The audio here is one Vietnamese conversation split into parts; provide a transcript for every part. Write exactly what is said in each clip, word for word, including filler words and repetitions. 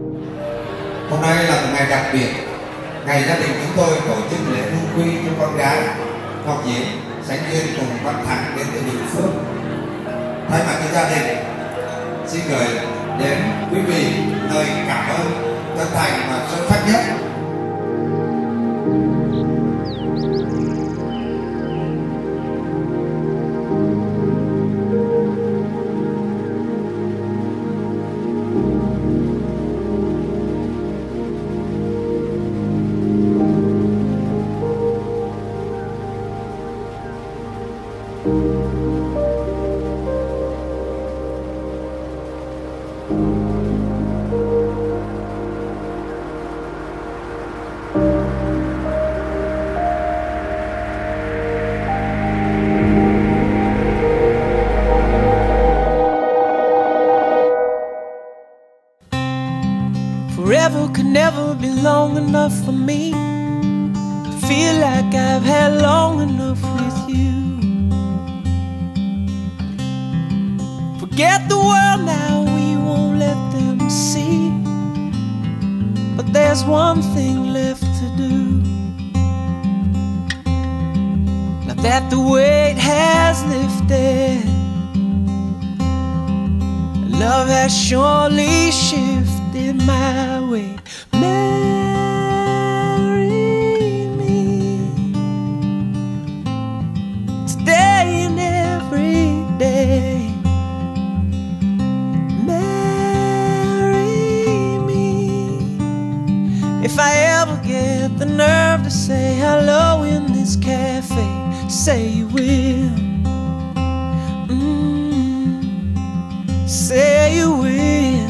Hôm nay là một ngày đặc biệt, ngày gia đình chúng tôi tổ chức lễ hương quy cho con gái Ngọc Diễm sánh duyên cùng Văn Thắng đến từ Bình Phước. Thay mặt cho gia đình, xin gửi đến quý vị lời cảm ơn chân thành và sâu sắc nhất. Forever could never be long enough for me to feel like I've had long enough with you. Forget the world now, we won't let them see. But there's one thing left to do. Now that the weight has lifted, love has surely shifted my way. Marry me today and every day. Marry me if I ever get the nerve to say hello in this cafe. Say you will. Mm, say you will.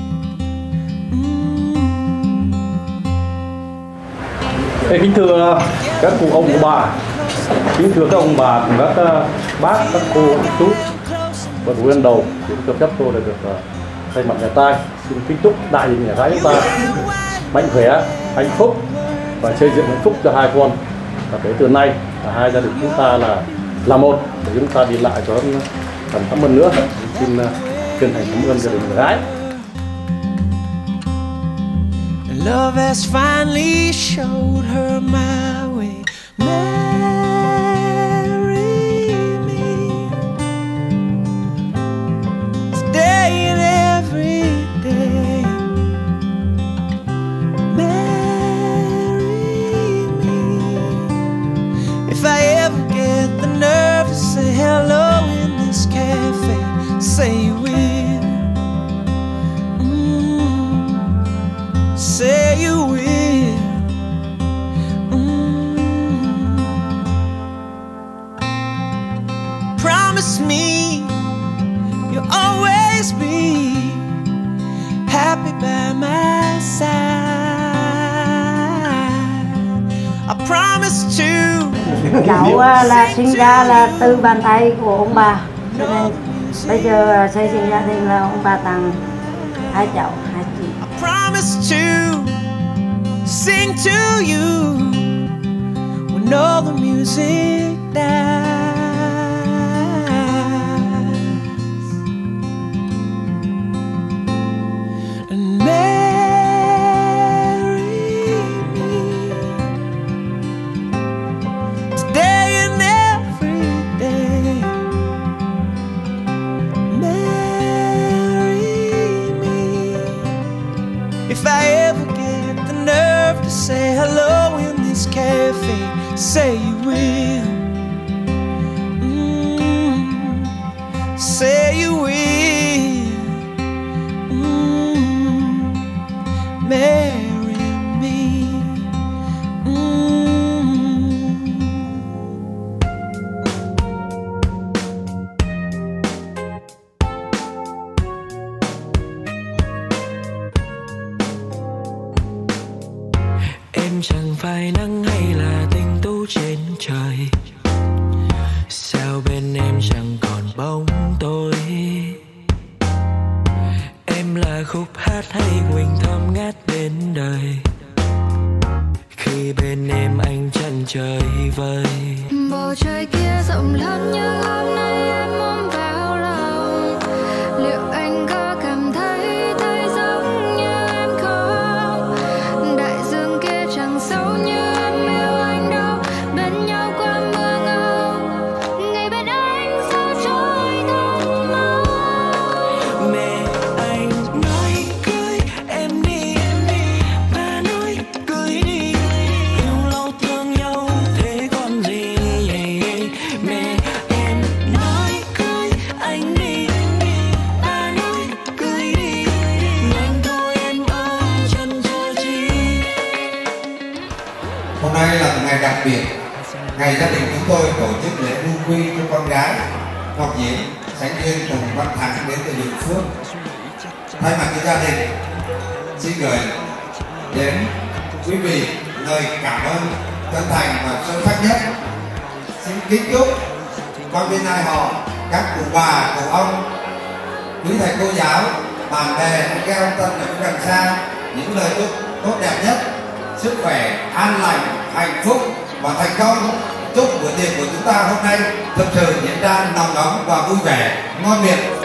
Hey, kính thưa các cụ ông cụ bà, kính thưa các ông bà cùng các uh, bác, các cô, các chú và chủ nhân đầu, thì cho phép tôi đã được uh, thay mặt nhà trai xin kính chúc đại diện nhà gái chúng ta mạnh khỏe, hạnh phúc và xây dựng hạnh phúc cho hai con. Và kể từ nay là hai gia đình chúng ta là là một để chúng ta đi lại cho thành thắm hơn nữa. Xin uh, chân thành cảm ơn gia đình nhà gái. Love has finally showed her my way. Marry me today and every day. Marry me if I ever get the nerve to say hello in this cafe. Say you will. Say you will. Mm. Promise me you'll always be happy by my side. I promise to. Cháu là sinh ra là từ bàn tay của ông bà, cho nên bây giờ xây dựng gia đình là ông bà tặng hai cháu, hai chị. Promise to sing to you when all the music dies. And marry me today and every day. Marry me if I ever get the nerve to say hello in this cafe. Say you will. Mm, say you will. Mm, marry me. Mm. Em chẳng phải nắng hay là tinh tú trên trời, sao bên em chẳng còn bóng tối. Em là khúc hát hay quỳnh thơm ngát bên đời, khi bên em anh chân trời vơi. Bầu trời kia rộng lớn nhưng hôm nay em ôm vào lòng. Liệu anh có cảm thấy thấy giống như em không? biệt, ngày gia đình chúng tôi tổ chức lễ đu quy cho con gái Ngọc Diễm, Sánh Duyên cùng Văn Thắng đến từ Bình Phước. Thay mặt cho gia đình, xin gửi đến quý vị lời cảm ơn chân thành và sâu sắc nhất. Xin kính chúc con bên ai họ, các cụ bà, cụ ông, quý thầy cô giáo, bạn bè, anh em ông Tân ở gần xa những lời chúc tốt đẹp nhất, sức khỏe, an lành, hạnh phúc và thành công. Chúc bữa tiệc của chúng ta hôm nay thực sự diễn ra nồng ấm và vui vẻ, ngon miệng.